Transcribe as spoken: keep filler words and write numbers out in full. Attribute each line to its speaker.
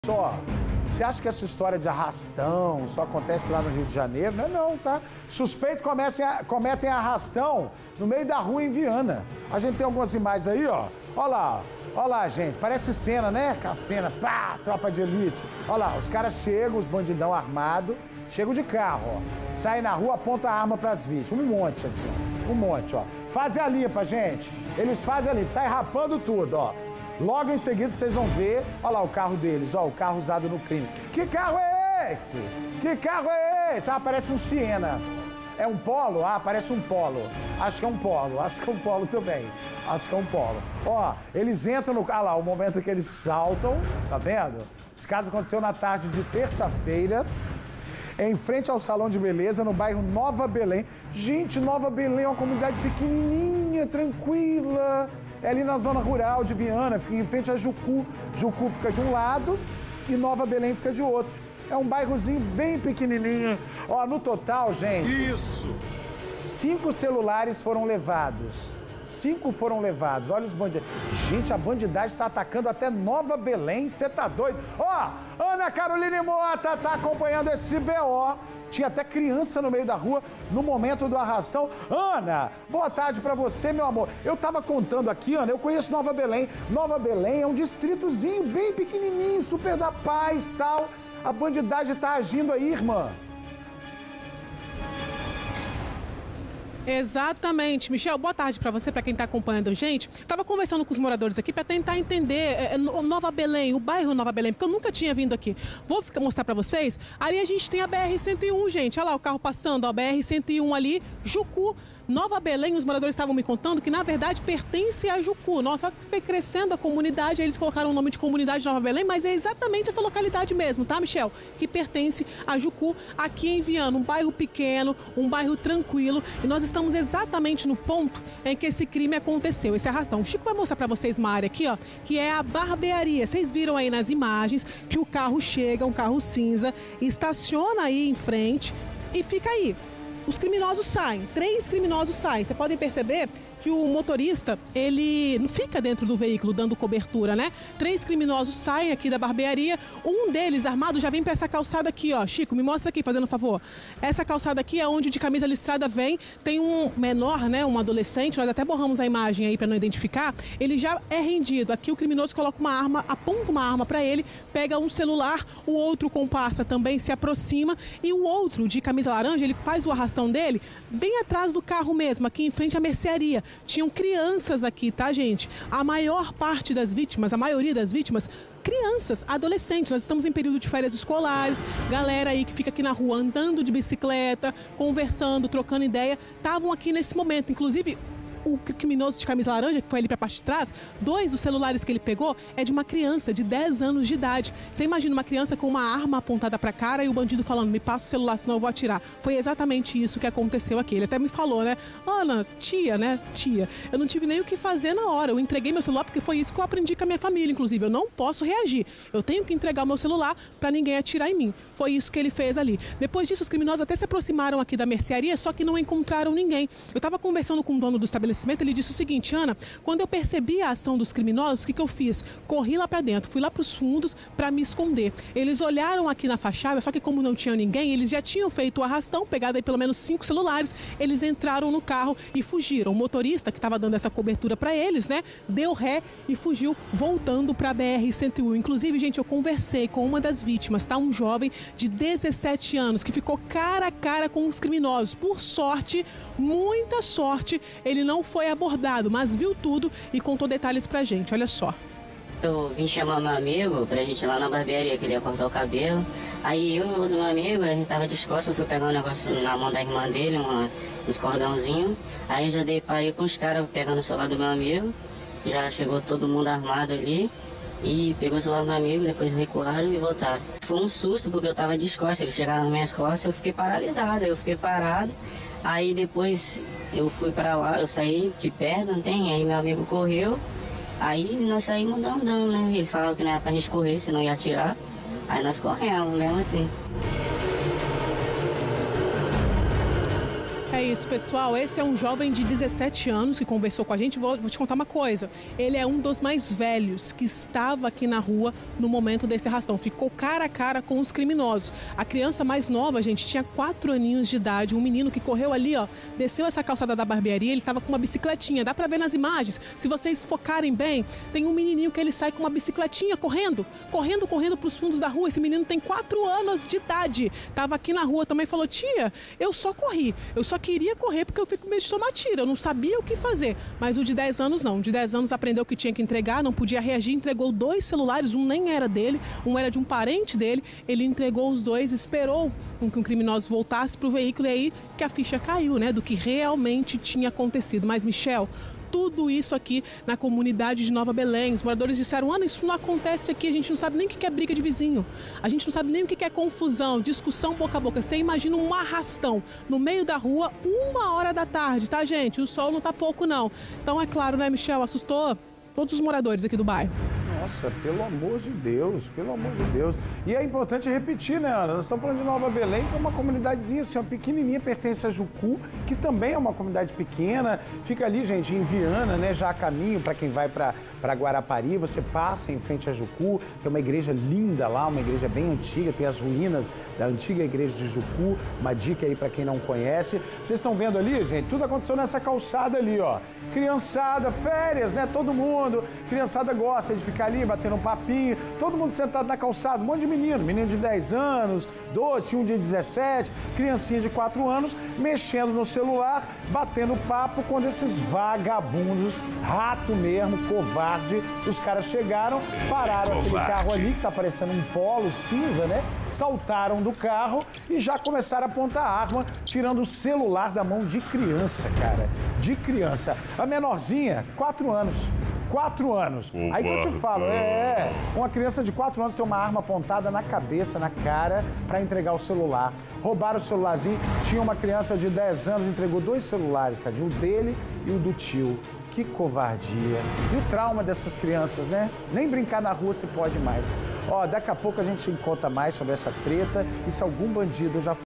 Speaker 1: Só, você acha que essa história de arrastão só acontece lá no Rio de Janeiro? Não é não, tá? Suspeitos cometem arrastão no meio da rua em Viana. A gente tem algumas imagens aí, ó. Olha lá, olha lá, gente. Parece cena, né? Aquela cena, pá, tropa de elite. Olha lá, os caras chegam, os bandidão armados, chegam de carro, ó. Saem na rua, apontam a arma pras vítimas. Um monte, assim, ó. Um monte, ó. Fazem a limpa, gente. Eles fazem a limpa, saem rapando tudo, ó. Logo em seguida, vocês vão ver, olha lá o carro deles, ó, o carro usado no crime. Que carro é esse? Que carro é esse? Ah, parece um Siena. É um Polo? Ah, parece um Polo. Acho que é um Polo, acho que é um Polo também. Acho que é um Polo. Ó, eles entram no... Ah lá, o momento que eles saltam, tá vendo? Esse caso aconteceu na tarde de terça-feira, em frente ao Salão de Beleza, no bairro Nova Belém. Gente, Nova Belém é uma comunidade pequenininha, tranquila. É ali na zona rural de Viana, fica em frente a Jucu. Jucu fica de um lado e Nova Belém fica de outro. É um bairrozinho bem pequenininho. Ó, no total, gente...
Speaker 2: Isso!
Speaker 1: Cinco celulares foram levados. Cinco foram levados. Olha os bandidos. Gente, a bandidagem tá atacando até Nova Belém. Você tá doido? Ó, Ana Caroline Mota tá acompanhando esse B O. Tinha até criança no meio da rua no momento do arrastão. Ana, boa tarde pra você, meu amor. Eu tava contando aqui, Ana, eu conheço Nova Belém. Nova Belém é um distritozinho bem pequenininho, super da paz, tal. A bandidagem tá agindo aí, irmã.
Speaker 3: Exatamente. Michel, boa tarde para você, para quem está acompanhando a gente. Estava conversando com os moradores aqui para tentar entender é, Nova Belém, o bairro Nova Belém, porque eu nunca tinha vindo aqui. Vou ficar, mostrar para vocês. Ali a gente tem a B R cento e um, gente. Olha lá o carro passando, a B R cento e um ali, Jucu. Nova Belém, os moradores estavam me contando que, na verdade, pertence a Jucu. Nossa, foi crescendo a comunidade, aí eles colocaram o nome de Comunidade Nova Belém, mas é exatamente essa localidade mesmo, tá, Michel? Que pertence a Jucu, aqui em Viana, um bairro pequeno, um bairro tranquilo, e nós estamos exatamente no ponto em que esse crime aconteceu, esse arrastão. O Chico vai mostrar para vocês uma área aqui, ó, que é a barbearia. Vocês viram aí nas imagens que o carro chega, um carro cinza, estaciona aí em frente e fica aí. Os criminosos saem, três criminosos saem. Vocês podem perceber que o motorista, ele não fica dentro do veículo dando cobertura, né? Três criminosos saem aqui da barbearia, um deles armado já vem para essa calçada aqui, ó. Chico, me mostra aqui, fazendo um favor. Essa calçada aqui é onde de camisa listrada vem, tem um menor, né, um adolescente, nós até borramos a imagem aí para não identificar, ele já é rendido. Aqui o criminoso coloca uma arma, aponta uma arma para ele, pega um celular, o outro comparsa também se aproxima e o outro de camisa laranja, ele faz o arrastão dele bem atrás do carro mesmo, aqui em frente à mercearia. Tinham crianças aqui, tá, gente? A maior parte das vítimas, a maioria das vítimas, crianças, adolescentes. Nós estamos em período de férias escolares, galera aí que fica aqui na rua andando de bicicleta, conversando, trocando ideia, estavam aqui nesse momento. Inclusive, o criminoso de camisa laranja, que foi ali para a parte de trás, dois dos celulares que ele pegou é de uma criança de dez anos de idade. Você imagina uma criança com uma arma apontada para a cara e o bandido falando, me passa o celular, senão eu vou atirar. Foi exatamente isso que aconteceu aqui. Ele até me falou, né? Ana, tia, né? Tia, eu não tive nem o que fazer na hora. Eu entreguei meu celular porque foi isso que eu aprendi com a minha família, inclusive. Eu não posso reagir. Eu tenho que entregar o meu celular para ninguém atirar em mim. Foi isso que ele fez ali. Depois disso, os criminosos até se aproximaram aqui da mercearia, só que não encontraram ninguém. Eu estava conversando com o dono do estabelecimento, ele disse o seguinte, Ana, quando eu percebi a ação dos criminosos, o que, que eu fiz? Corri lá para dentro, fui lá para os fundos para me esconder. Eles olharam aqui na fachada, só que como não tinha ninguém, eles já tinham feito o arrastão, pegado aí pelo menos cinco celulares, eles entraram no carro e fugiram. O motorista que estava dando essa cobertura para eles, né, deu ré e fugiu, voltando para a B R cento e um. Inclusive, gente, eu conversei com uma das vítimas, tá? Um jovem de dezessete anos que ficou cara a cara com os criminosos. Por sorte, muita sorte, ele não foi abordado, mas viu tudo e contou detalhes pra gente, olha só.
Speaker 4: Eu vim chamar meu amigo pra gente ir lá na barbearia, que ele ia cortar o cabelo. Aí eu e o outro meu amigo, a gente tava disposto, eu fui pegar um negócio na mão da irmã dele, uma, uns cordãozinhos. Aí eu já dei pra ir com os caras pegando o celular do meu amigo. Já chegou todo mundo armado ali. E pegou o celular do meu amigo, depois recuaram e voltaram. Foi um susto porque eu tava de costas, eles chegaram nas minhas costas, eu fiquei paralisado, eu fiquei parado. Aí depois eu fui pra lá, eu saí de perto, não tem? Aí meu amigo correu, aí nós saímos andando, né? Ele falou que não era pra gente correr, senão ia atirar. Aí nós corremos, mesmo assim.
Speaker 3: É É isso, pessoal. Esse é um jovem de dezessete anos que conversou com a gente. Vou, vou te contar uma coisa. Ele é um dos mais velhos que estava aqui na rua no momento desse arrastão. Ficou cara a cara com os criminosos. A criança mais nova, gente, tinha quatro aninhos de idade. Um menino que correu ali, ó, desceu essa calçada da barbearia. Ele estava com uma bicicletinha. Dá pra ver nas imagens. Se vocês focarem bem, tem um menininho que ele sai com uma bicicletinha correndo, correndo, correndo pros fundos da rua. Esse menino tem quatro anos de idade. Tava aqui na rua também, falou: tia, eu só corri. Eu só queria correr porque eu fico com medo de tomar tiro. Eu não sabia o que fazer. Mas o de dez anos não. O de dez anos aprendeu que tinha que entregar, não podia reagir, entregou dois celulares. Um nem era dele, um era de um parente dele. Ele entregou os dois, esperou com que um criminoso voltasse pro veículo e aí que a ficha caiu, né? Do que realmente tinha acontecido. Mas, Michel, tudo isso aqui na comunidade de Nova Belém. Os moradores disseram: Ana, isso não acontece aqui, a gente não sabe nem o que é briga de vizinho. A gente não sabe nem o que é confusão, discussão boca a boca. Você imagina um arrastão no meio da rua, uma hora da tarde, tá, gente? O sol não tá pouco, não. Então, é claro, né, Michel? Assustou todos os moradores aqui do bairro.
Speaker 1: Nossa, pelo amor de Deus, pelo amor de Deus. E é importante repetir, né, Ana? Nós estamos falando de Nova Belém, que é uma comunidadezinha assim, ó, pequenininha, pertence a Jucu, que também é uma comunidade pequena. Fica ali, gente, em Viana, né, já a caminho para quem vai para para Guarapari. Você passa em frente a Jucu, tem uma igreja linda lá, uma igreja bem antiga, tem as ruínas da antiga igreja de Jucu. Uma dica aí para quem não conhece. Vocês estão vendo ali, gente? Tudo aconteceu nessa calçada ali, ó. Criançada, férias, né? Todo mundo. Criançada gosta de ficar ali, batendo um papinho, todo mundo sentado na calçada, um monte de menino, menino de dez anos, doze, tinha um de dezessete, criancinha de quatro anos, mexendo no celular, batendo papo, quando esses vagabundos, rato mesmo, covarde, os caras chegaram, pararam covarde. Aquele carro ali, que tá parecendo um polo cinza, né? Saltaram do carro e já começaram a apontar a arma, tirando o celular da mão de criança, cara, de criança. A menorzinha, quatro anos. Quatro anos. Opa, aí que eu te falo, é, uma criança de quatro anos tem uma arma apontada na cabeça, na cara, para entregar o celular. Roubaram o celularzinho. Tinha uma criança de dez anos, entregou dois celulares, tadinho, o dele e o do tio. Que covardia. E o trauma dessas crianças, né? Nem brincar na rua se pode mais. Ó, daqui a pouco a gente conta mais sobre essa treta e se algum bandido já